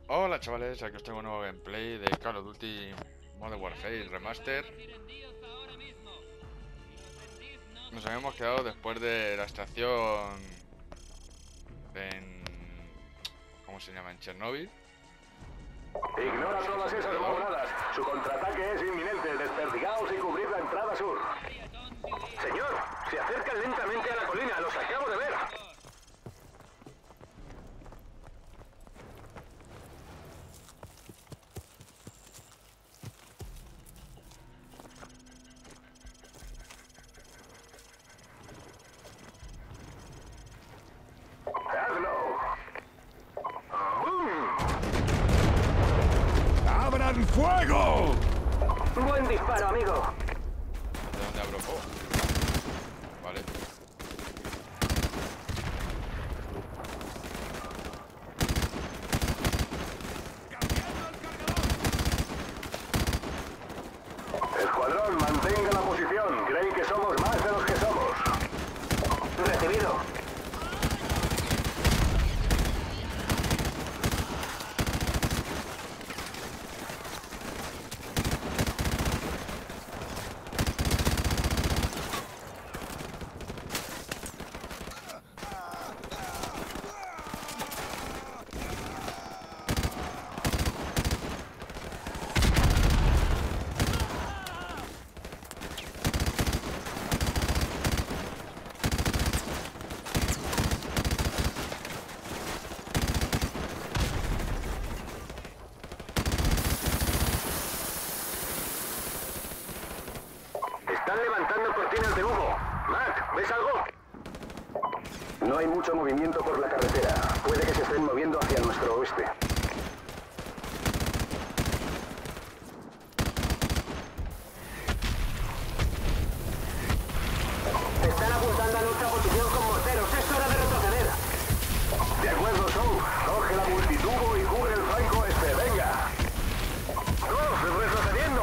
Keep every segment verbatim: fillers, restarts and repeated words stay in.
Hola chavales, aquí os tengo un nuevo gameplay de Call of Duty Modern Warfare Remaster. Nos habíamos quedado después de la estación en... ¿cómo se llama? En Chernobyl. Ignora todas esas bobadas. Su contraataque es inminente. Desperdigaos y cubrid la entrada sur. Señor, se acercan lentamente a la colina. Los acabo de ver. Hazlo. ¡Bum! ¡Abran fuego! Buen disparo, amigo. ¿De dónde abro? Oh. Vale. Escuadrón, mantenga la posición. Creen que somos más de los que somos. Recibido. Están levantando cortinas de humo. Mac, ¿ves algo? No hay mucho movimiento por la carretera. Puede que se estén moviendo hacia nuestro oeste. Están apuntando a nuestra posición con morteros. Es hora de retroceder. De acuerdo, Soap. Coge la multitubo y cubre el flanco este. Venga. ¡Dos! ¡Retrocediendo!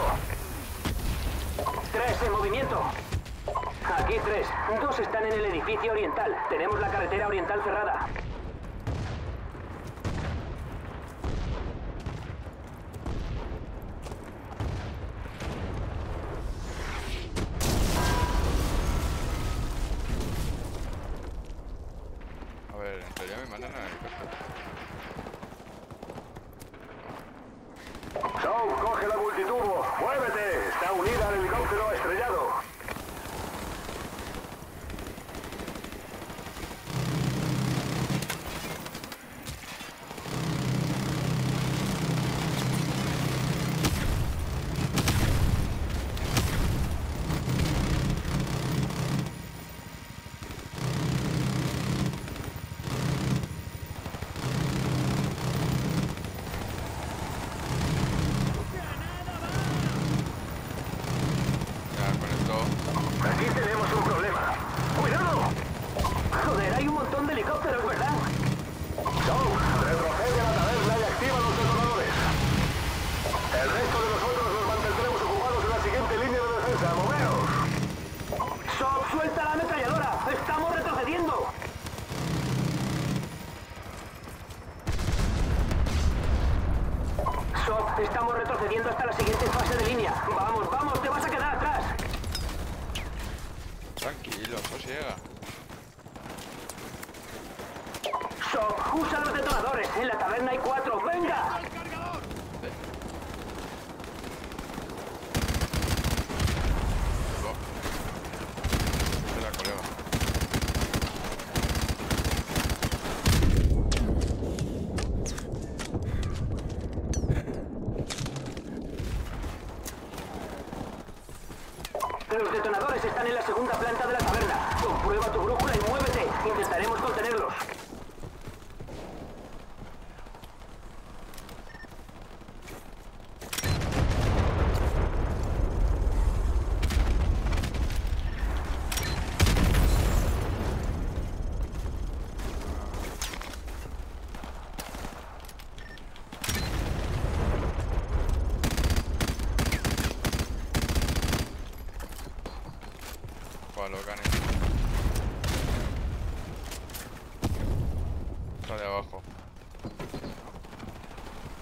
Tres en movimiento. Aquí tres. Dos están en el edificio oriental. Tenemos la carretera oriental cerrada. A ver, en teoría me mandan a helicóptero. Soap, coge la multitubo. ¡Muévete! Está unida al helicóptero estrellado. Ya, con esto... Aquí tenemos un problema. ¡Cuidado! Joder, hay un montón de helicópteros, ¿verdad? Soap, retrocede a la taberna y activa los detonadores. El resto de nosotros nos mantendremos ocupados en la siguiente línea de defensa. ¡Moveos! Soap, suelta la ametralladora. ¡Estamos retrocediendo! Soap, estamos retrocediendo hasta la siguiente fase de línea. Vamos, vamos, te vas a quedar atrás. Tranquilo, sosiega. Soap, usa los detonadores. En la taberna hay cuatro. ¡Venga! Oh. Espera, colega. Los detonadores están en la segunda planta de la taberna. Comprueba tu brújula y muévete. Intentaremos contenerlos. Palo, canes. Está de abajo.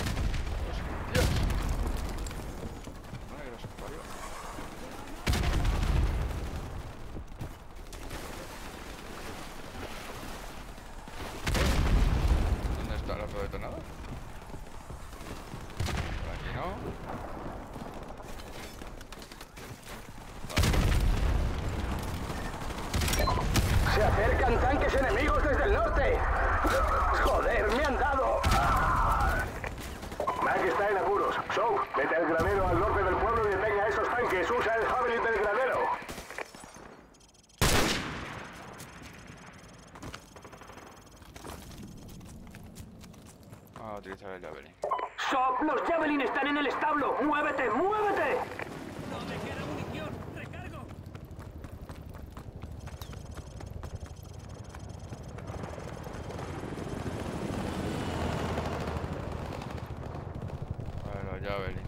todo detonado. Por aquí no. Se acercan tanques enemigos desde el norte. Joder, me han dado. Mac está en apuros. Soap, vete al granero al norte del pueblo y detenga a esos tanques. Usa el Javelin del granero. Vamos a utilizar el Javelin. Soap, los Javelin están en el establo. ¡Muévete, muévete! ¡No me queda munición! ¡Recargo! Vale, los Javelin.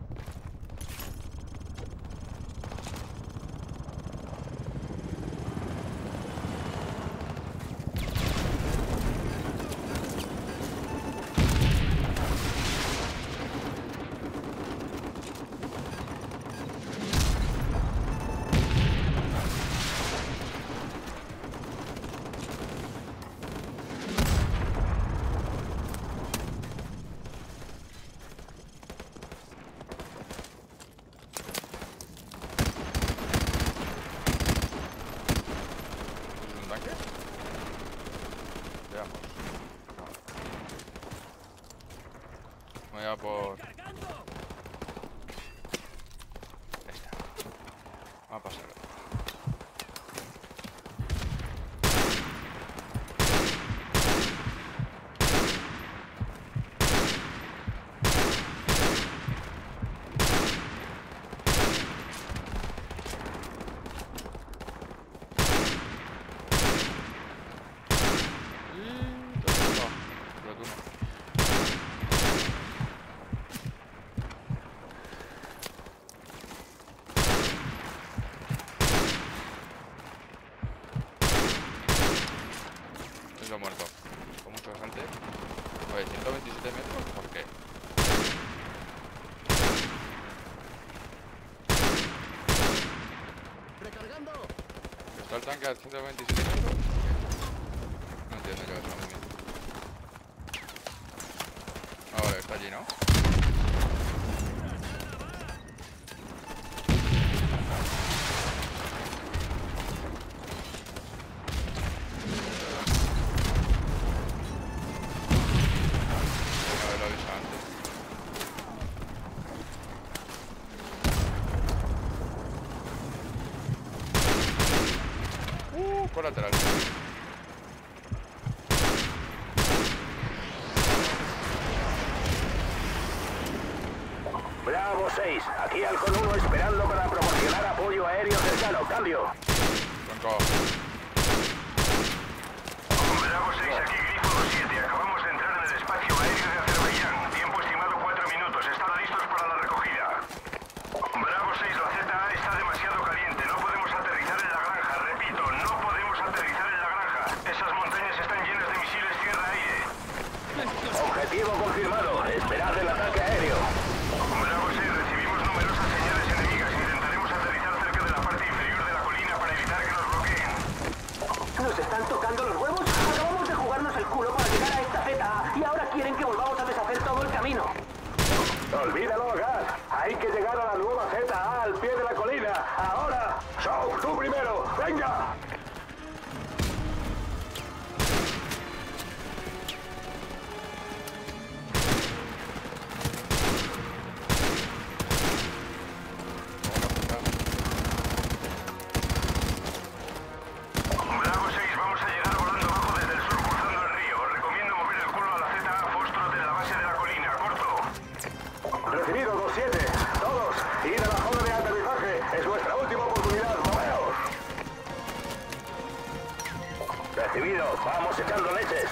¿Es un tanque? Veamos. Voy a por... ¡Cargando! esta. Vamos a pasar. Pero tú no. Eso muerto. Con mucho salte. Oye, ciento veintisiete metros, ¿por qué? ¡Recargando! ¿Está el tanque a ciento veintisiete metros? No entiendo yo eso muy bien. Ah, vale, está allí, ¿no? Tengo que haberlo avisado antes. Uh, colateral. Bravo seis, aquí Halcón uno esperando para proporcionar apoyo aéreo cercano. Cambio. Tronco. Bravo seis, aquí Grifo siete. Acabamos de entrar en el espacio aéreo de Azerbaiyán. Tiempo estimado cuatro minutos. Están listos para la recogida. Bravo seis, la Z A está demasiado caliente. No podemos aterrizar en la granja. Repito, no podemos aterrizar en la granja. Esas montañas están llenas de misiles tierra-aire. Objetivo confirmado. Esperad el ataque aéreo. Bravo seis, recibimos numerosas señales enemigas. Intentaremos aterrizar cerca de la parte inferior de la colina para evitar que nos bloqueen. ¿Nos están tocando los huevos? Acabamos de jugarnos el culo para llegar a esta Z A y ahora quieren que volvamos a deshacer todo el camino. Olvídalo, Gas. Hay que llegar a la nueva Z A al pie de la colina. Ahora. Soap, tú primero. ¡Venga! Bravo seis, vamos a llegar volando abajo desde el sur cruzando el río. Os recomiendo mover el culo a la Z A Foxtrot en la base de la colina. Corto. Recibido dos siete. Todos. Ir a la zona de aterrizaje. Es nuestra última oportunidad. ¡Moveos! Recibido. Vamos echando leches.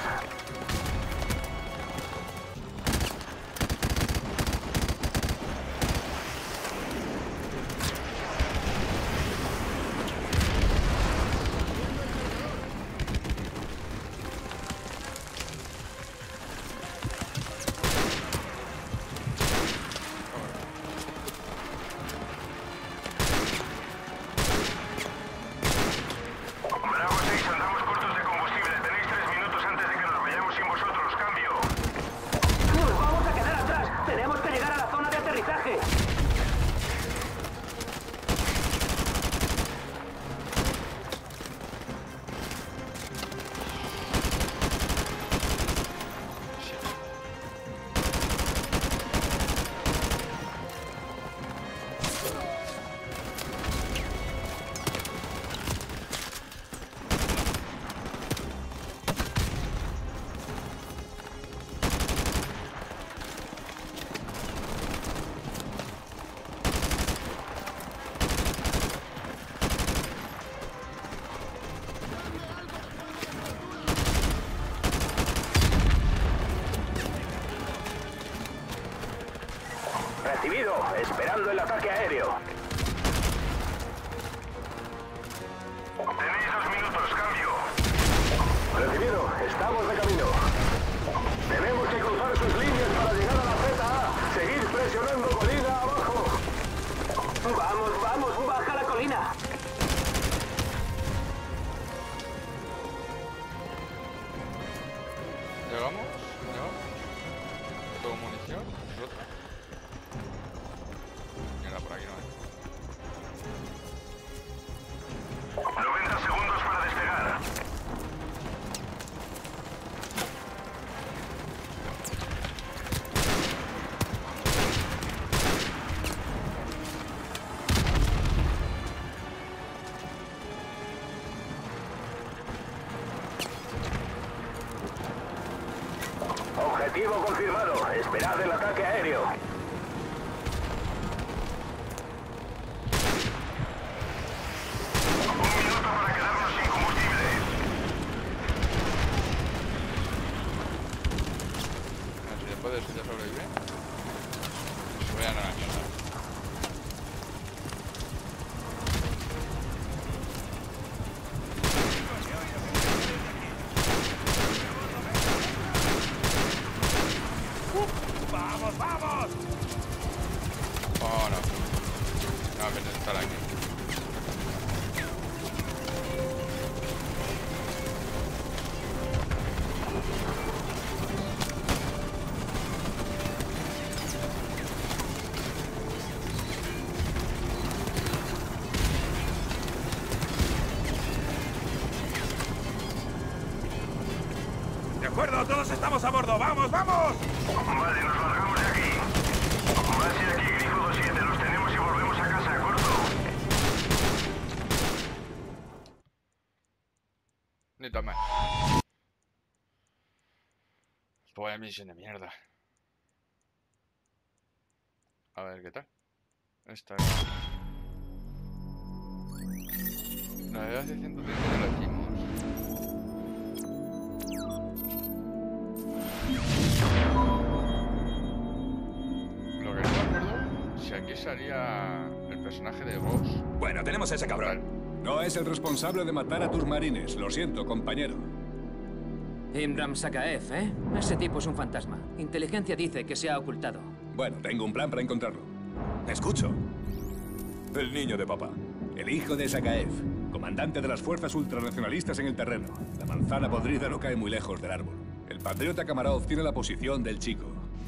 Bravo seis, andamos cortos de combustible. Tenéis tres minutos antes de Recibido. Esperando el ataque aéreo. Tenéis dos minutos, cambio. Recibido. Estamos de camino. Tenemos que cruzar sus líneas para llegar a la Z A. Seguir presionando colina abajo. Vamos, vamos, baja la colina. ¿Llegamos? ¿Llegamos? ¿Todo munición? ¿Es otra? Mira, por aquí no hay. noventa segundos para despegar. Objetivo confirmado. Esperad el ataque aéreo. Un minuto para quedarnos sin combustible. A ver si después de eso ya sobrevive. Se vayan a la mierda. ¡Vamos, vamos! Oh, no. No, que estar aquí. De acuerdo, todos estamos a bordo. ¡Vamos, vamos! Vale, nos largamos de aquí. Base aquí, Grifo dos siete. Los tenemos y volvemos a casa, corto. Ni tan mal. Pues misión de mierda. A ver qué tal. Esta. La de hace ciento treinta ya la hicimos. Lo que no me acuerdo si aquí salía el personaje de Ghost. Bueno, tenemos a ese cabrón. No es el responsable de matar a tus marines. Lo siento, compañero. Imram Sakaev, ¿eh? Ese tipo es un fantasma. Inteligencia dice que se ha ocultado. Bueno, tengo un plan para encontrarlo. Escucho. El niño de papá. El hijo de Sakaev, comandante de las fuerzas ultranacionalistas en el terreno. La manzana podrida no cae muy lejos del árbol. El patriota Kamarov tiene la posición del chico.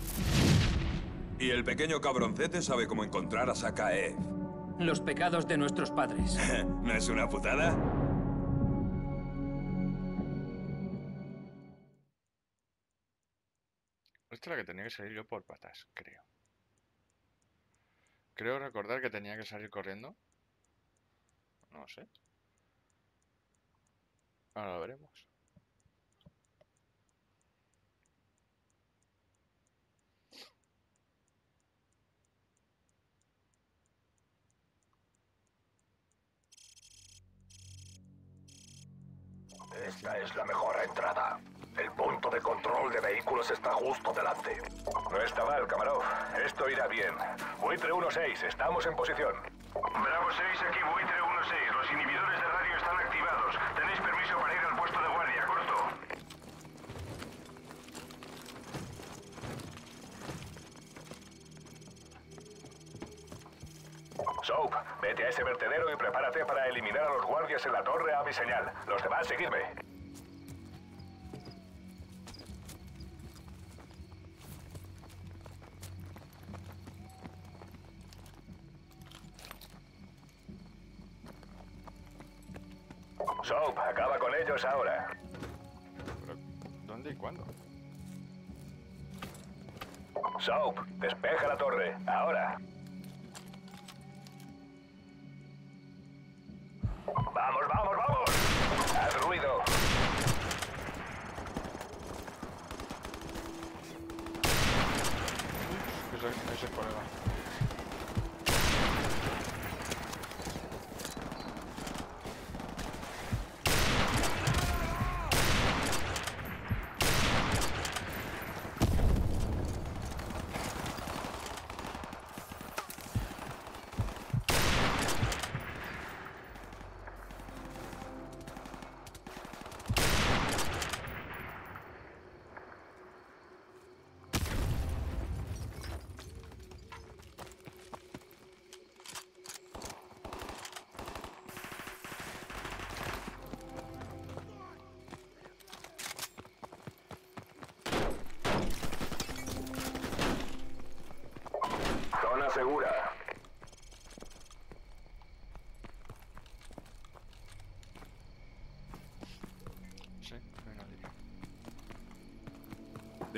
Y el pequeño cabroncete sabe cómo encontrar a Sakaev. Los pecados de nuestros padres. ¿No es una putada? Esta es la que tenía que salir yo por patas, creo. Creo recordar que tenía que salir corriendo. No sé. Ahora lo veremos. Esta es la mejor entrada. El punto de control de vehículos está justo delante. No está mal, Kamarov. Esto irá bien. Buitre uno seis, estamos en posición. Bravo seis, aquí Buitre uno seis. Los inhibidores de radio están activados. Tenéis permiso para ir al puesto de guardia, corto. Soap, vete a ese vertedero y prepárate para eliminar a los guardias en la torre a mi señal. Los demás, seguidme. Soap, acaba con ellos ahora. Pero, ¿dónde y cuándo? Soap, despeja la torre, ahora. ¡Vamos, vamos, vamos! ¡Haz ruido! Ese, ese es colega.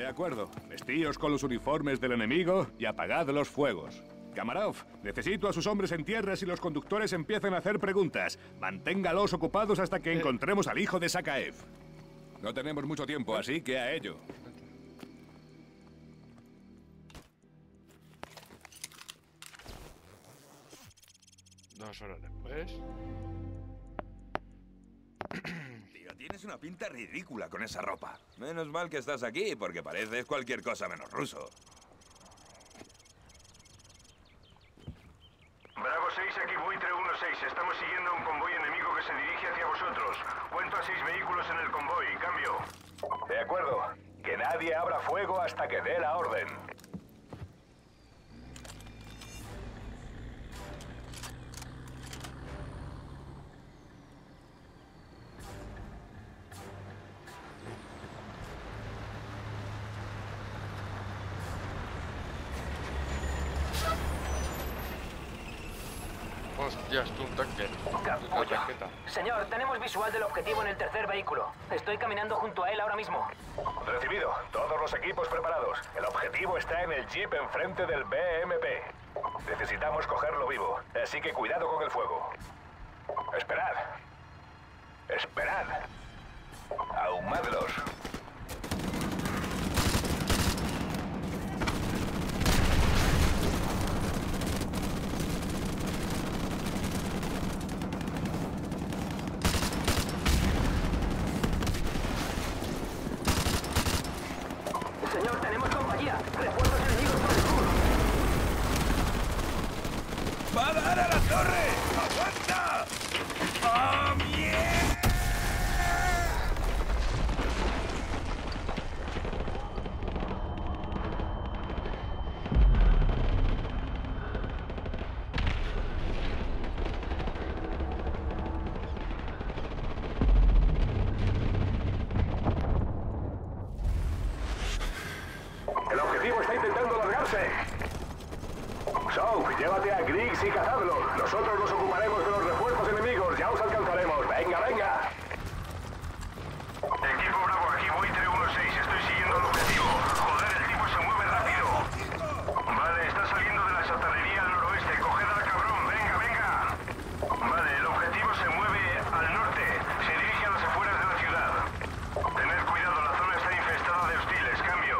De acuerdo. Vestíos con los uniformes del enemigo y apagad los fuegos. Kamarov, necesito a sus hombres en tierra si los conductores empiezan a hacer preguntas. Manténgalos ocupados hasta que encontremos al hijo de Sakaev. No tenemos mucho tiempo, así que a ello. Dos horas después. Tío, tienes una pinta ridícula con esa ropa. Menos mal que estás aquí, porque pareces cualquier cosa menos ruso. Bravo seis, aquí Buitre uno seis. Estamos siguiendo a un convoy enemigo que se dirige hacia vosotros. Cuento a seis vehículos en el convoy. Cambio. De acuerdo. Que nadie abra fuego hasta que dé la orden. Hostias, tú un tanque. La Capullo. tarjeta. Señor, tenemos visual del objetivo en el tercer vehículo. Estoy caminando junto a él ahora mismo. Recibido. Todos los equipos preparados. El objetivo está en el jeep enfrente del B M P. Necesitamos cogerlo vivo, así que cuidado con el fuego. Esperad. Esperad. Ahumadlos. Señor, tenemos compañía. Refuerzos enemigos por el sur. ¡Va a dar a la torre! ¡Aguanta! ¡Ah, mierda! El objetivo está intentando largarse. Soap, llévate a Griggs y cazadlos. Nosotros nos ocuparemos de los refuerzos enemigos. Ya os alcanzaremos. Venga, venga. Equipo Bravo, aquí Buitre uno seis. Estoy siguiendo el objetivo. Joder, el tipo se mueve rápido. Vale, está saliendo de la chatarrería al noroeste. Coged al cabrón. Venga, venga. Vale, el objetivo se mueve al norte. Se dirige a las afueras de la ciudad. Tened cuidado, la zona está infestada de hostiles. Cambio.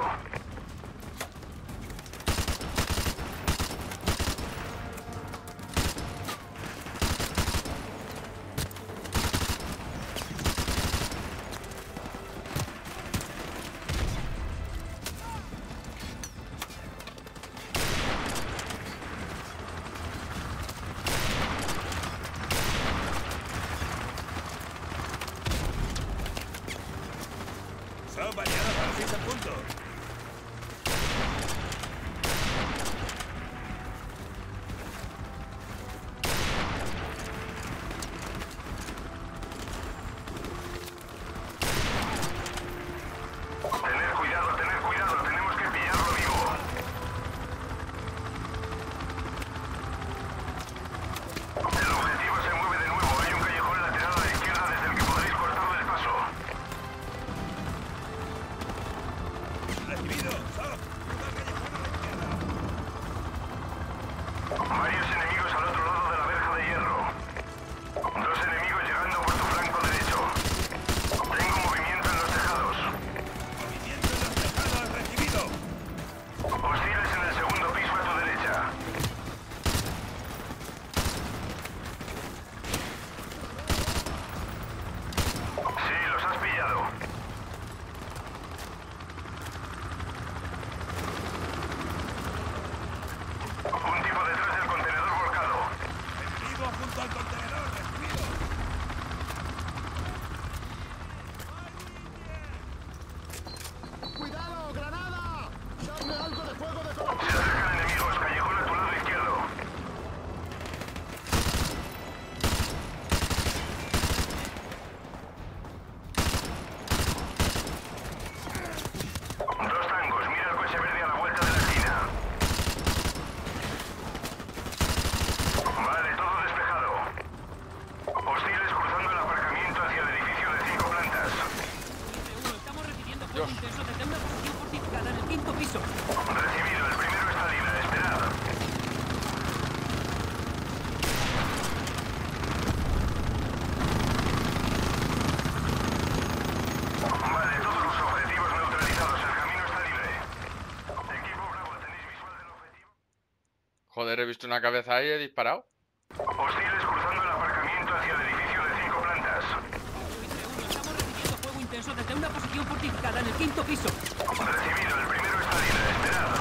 Recibido, el primero está libre, esperad. Vale, todos los objetivos neutralizados, el camino está libre. Equipo Bravo, ¿tenéis visual del objetivo? Joder, he visto una cabeza ahí y he disparado. Hostiles cruzando el aparcamiento hacia el edificio de cinco plantas. Estamos recibiendo fuego intenso desde una posición fortificada en el quinto piso. Recibido, el primero está libre, esperad.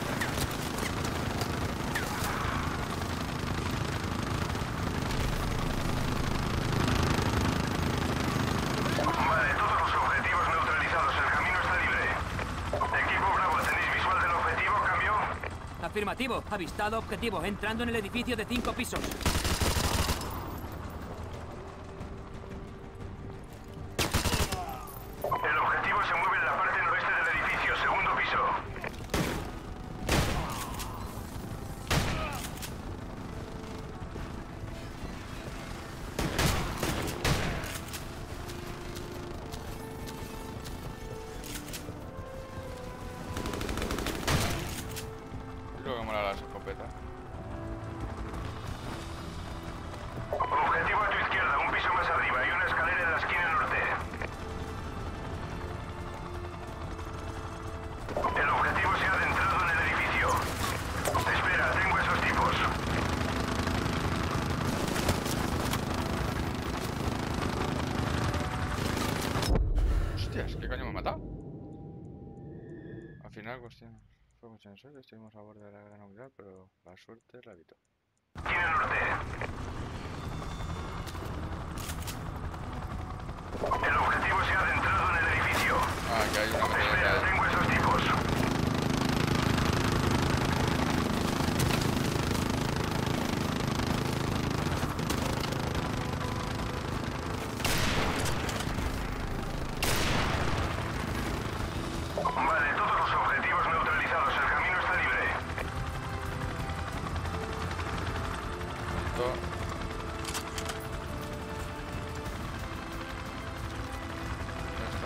Vale, todos los objetivos neutralizados, el camino está libre. Equipo Bravo, ¿tenéis visual del objetivo? ¿Cambio? Afirmativo. Avistado objetivo. Entrando en el edificio de cinco pisos. El objetivo se mueve en la parte noreste del edificio, segundo piso. Creo que mola las escopetas. Objetivo a tu izquierda, un piso más arriba y una escalera en la esquina norte. El objetivo se ha adentrado en el edificio. Espera, tengo esos tipos. Hostias, ¿qué coño me ha matado? Al final, cuestión. Fue mucho en serio, estuvimos a borde de la gran unidad, pero la suerte la evitó. Esquina norte. El objetivo se ha adentrado en el edificio. Ah, que hay una Espera, metralleta. tengo esos tipos. Vale, todos los objetivos neutralizados, el camino está libre. Esto. Ya está.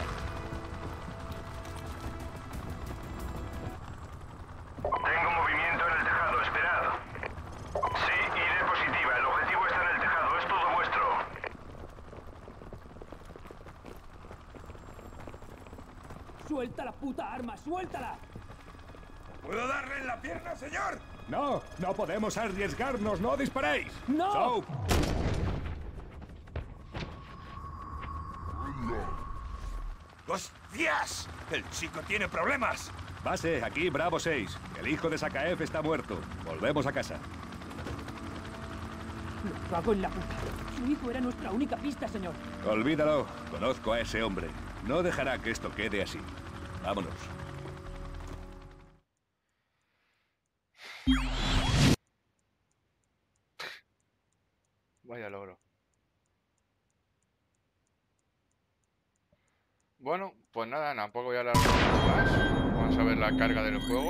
Tengo movimiento en el tejado, esperad. Sí, iré positiva. El objetivo está en el tejado, es todo vuestro. ¡Suelta la puta arma! ¡Suéltala! ¿Puedo darle en la pierna, señor? No, no podemos arriesgarnos, no disparéis. ¡No! Soap, ¡Hostias! El chico tiene problemas. base, aquí Bravo seis. El hijo de Sakaev está muerto. Volvemos a casa. Me cago en la puta. Su hijo era nuestra única pista, señor. Olvídalo, conozco a ese hombre. No dejará que esto quede así. Vámonos. Vaya logro. Bueno, pues nada, tampoco voy a hablar mucho más. Vamos a ver la carga del juego.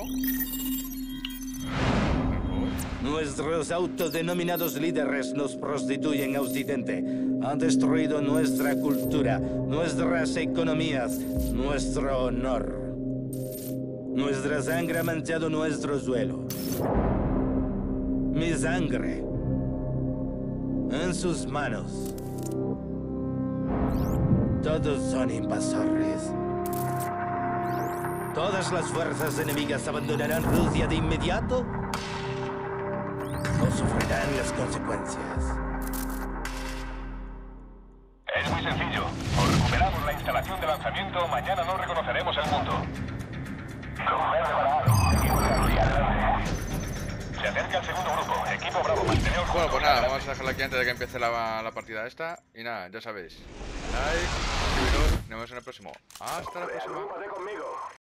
Nuestros autodenominados líderes nos prostituyen a Occidente. Han destruido nuestra cultura, nuestras economías, nuestro honor. Nuestra sangre ha manchado nuestro suelo. Mi sangre. En sus manos. Todos son invasores. ¿Todas las fuerzas enemigas abandonarán Rusia de inmediato? ¿O sufrirán las consecuencias? Es muy sencillo. O recuperamos la instalación de lanzamiento, mañana no reconoceremos el mundo. Coger preparado. Equipo de adelante. Se acerca el segundo grupo. Equipo Bravo, manteneos. Bueno, pues nada, vamos a dejarla aquí antes de que empiece la, la partida esta. Y nada, ya sabéis. Like, suscribiros, nos vemos en el próximo. Hasta la próxima. Agrúpate conmigo.